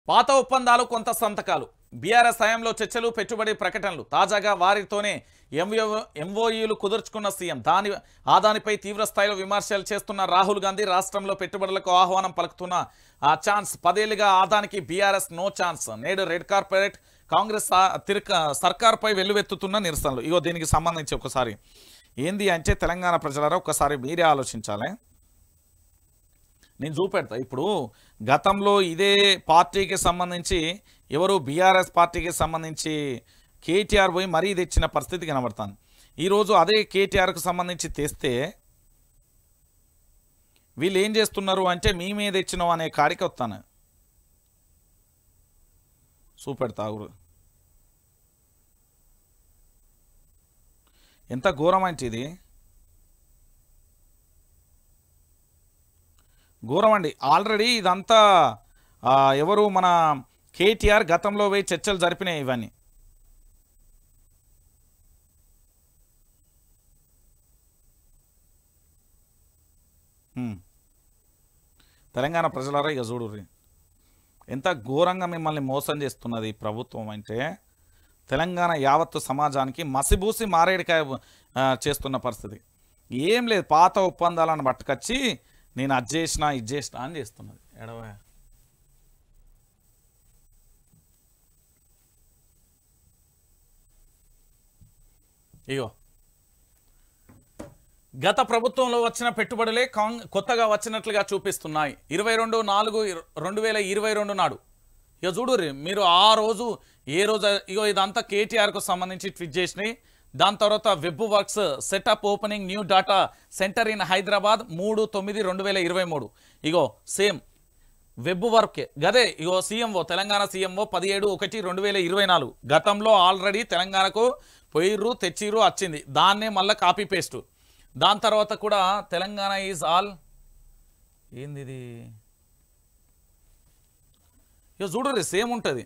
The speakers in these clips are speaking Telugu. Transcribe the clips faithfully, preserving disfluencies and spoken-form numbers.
పాత ఒప్పందాలు కొంత సంతకాలు బీఆర్ఎస్ హయాంలో చర్చలు పెట్టుబడి ప్రకటనలు తాజాగా వారితోనే ఎంఓయూలు కుదుర్చుకున్న సీఎం దాని ఆదానిపై తీవ్ర స్థాయిలో విమర్శలు చేస్తున్న రాహుల్ గాంధీ రాష్ట్రంలో పెట్టుబడులకు ఆహ్వానం పలుకుతున్న ఆ ఛాన్స్ పదేళ్లుగా ఆదానికి బీఆర్ఎస్ నో ఛాన్స్ నేడు రెడ్ కార్పొరేట్ కాంగ్రెస్ సర్కార్పై వెల్లువెత్తుతున్న నిరసనలు ఇగో దీనికి సంబంధించి ఒకసారి ఏంది అంటే తెలంగాణ ప్రజలారా ఒకసారి మీరే ఆలోచించాలి నేను చూపెడతా ఇప్పుడు గతంలో ఇదే పార్టీకి సంబంధించి ఎవరు బీఆర్ఎస్ పార్టీకి సంబంధించి కేటీఆర్ పోయి మరీ తెచ్చిన పరిస్థితి కనబడుతుంది ఈరోజు అదే కేటీఆర్కు సంబంధించి తెస్తే వీళ్ళు ఏం చేస్తున్నారు అంటే మీ మీద తెచ్చినావు అనే కాడికి వస్తాను చూపెడతా ఊరు ఎంత ఘోరం అంటే ఇది ఘోరం అండి ఆల్రెడీ ఇదంతా ఎవరు మన కేటీఆర్ గతంలో పోయి చర్చలు జరిపినాయి ఇవన్నీ తెలంగాణ ప్రజలారా ఇక చూడుర్రి ఎంత ఘోరంగా మిమ్మల్ని మోసం చేస్తున్నది ప్రభుత్వం అంటే తెలంగాణ యావత్తు సమాజానికి మసిబూసి మారేడికాయ చేస్తున్న పరిస్థితి ఏం లేదు పాత ఒప్పందాలను పట్టుకొచ్చి నేను అది చేసినా ఇది చేసినా అని చేస్తున్నది ఎడవ ఇగో గత ప్రభుత్వంలో వచ్చిన పెట్టుబడులే కాంగ్ కొత్తగా వచ్చినట్లుగా చూపిస్తున్నాయి ఇరవై రెండు నాలుగు రెండు వేల ఇరవై రెండు నాడు ఇక చూడుర్రి మీరు ఆ రోజు ఏ రోజు ఇగో ఇదంతా కేటీఆర్కు సంబంధించి ట్వీట్ చేసినాయి దాని తర్వాత web works setup opening new data centre in Hyderabad మూడు తొమ్మిది రెండు వేల ఇరవై మూడు ఇగో సేమ్ వెబ్ వర్కే గదే ఇగో సీఎంఓ తెలంగాణ సీఎంఓ పదిహేడు ఒకటి రెండు వేల ఇరవై నాలుగు గతంలో ఆల్రెడీ తెలంగాణకు పోయిర్రు తెచ్చిర్రు వచ్చింది దాన్నే మళ్ళీ కాపీ పేస్ట్ దాని తర్వాత కూడా తెలంగాణ ఈజ్ ఆల్ ఏంది ఇది ఇక చూడరు సేమ్ ఉంటుంది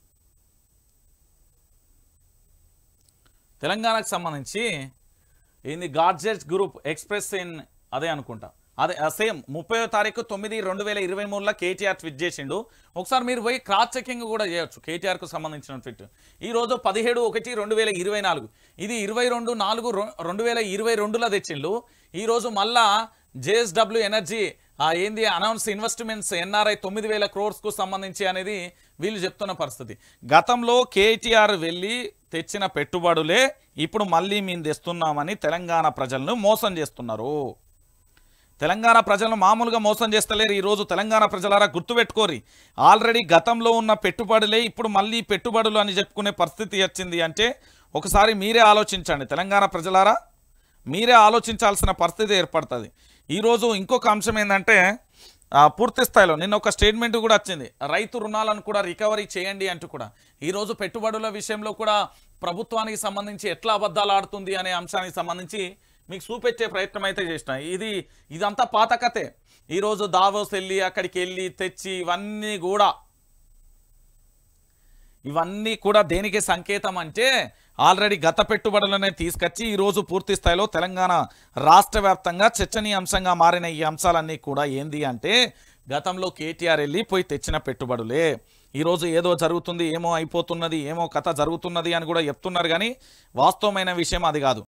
తెలంగాణకు సంబంధించి ఏంది గాడ్జెట్స్ గ్రూప్ ఎక్స్ప్రెస్ ఇన్ అదే అనుకుంటా అదే సేమ్ ముప్పై తారీఖు తొమ్మిది రెండు వేల ఇరవై మూడులో కేటీఆర్ ట్వీట్ చేసిండు ఒకసారి మీరు పోయి క్రాస్ చెకింగ్ కూడా చేయొచ్చు కేటీఆర్కు సంబంధించిన ట్వీట్ ఈరోజు పదిహేడు ఒకటి రెండు వేల ఇరవై నాలుగు ఇది ఇరవై రెండు నాలుగు రెండు వేల ఇరవై రెండులో తెచ్చిండు ఈరోజు మళ్ళా జేఎస్డబ్ల్యూ ఎనర్జీ ఏంది అనౌన్స్ ఇన్వెస్ట్మెంట్స్ ఎన్ఆర్ఐ తొమ్మిది వేల క్రోర్స్కు సంబంధించి అనేది వీళ్ళు చెప్తున్న పరిస్థితి గతంలో కేటీఆర్ వెళ్ళి తెచ్చిన పెట్టుబడులే ఇప్పుడు మళ్ళీ మేము తెస్తున్నామని తెలంగాణ ప్రజలను మోసం చేస్తున్నారు తెలంగాణ ప్రజలను మామూలుగా మోసం చేస్తలేరు ఈరోజు తెలంగాణ ప్రజలారా గుర్తుపెట్టుకోరి ఆల్రెడీ గతంలో ఉన్న పెట్టుబడులే ఇప్పుడు మళ్ళీ పెట్టుబడులు అని చెప్పుకునే పరిస్థితి వచ్చింది అంటే ఒకసారి మీరే ఆలోచించండి తెలంగాణ ప్రజలారా మీరే ఆలోచించాల్సిన పరిస్థితి ఏర్పడుతుంది ఈరోజు ఇంకొక అంశం ఏంటంటే పూర్తి స్థాయిలో నిన్న ఒక స్టేట్మెంట్ కూడా వచ్చింది రైతు రుణాలను కూడా రికవరీ చేయండి అంటూ కూడా ఈరోజు పెట్టుబడుల విషయంలో కూడా ప్రభుత్వానికి సంబంధించి ఎట్లా అబద్ధాలు ఆడుతుంది అనే అంశానికి సంబంధించి మీకు చూపెట్టే ప్రయత్నం అయితే చేసిన ఇది ఇదంతా పాత కథే ఈరోజు దావోస్ వెళ్ళి అక్కడికి వెళ్ళి తెచ్చి ఇవన్నీ కూడా ఇవన్నీ కూడా దేనికి సంకేతం అంటే ఆల్రెడీ గత పెట్టుబడులనే తీసుకొచ్చి ఈరోజు పూర్తి స్థాయిలో తెలంగాణ రాష్ట్ర వ్యాప్తంగా చర్చనీయాంశంగా మారిన ఈ అంశాలన్నీ కూడా ఏంది అంటే గతంలో కేటీఆర్ వెళ్ళి పోయి తెచ్చిన పెట్టుబడులే ఈరోజు ఏదో జరుగుతుంది ఏమో అయిపోతున్నది ఏమో కథ జరుగుతున్నది అని కూడా చెప్తున్నారు కానీ వాస్తవమైన విషయం అది కాదు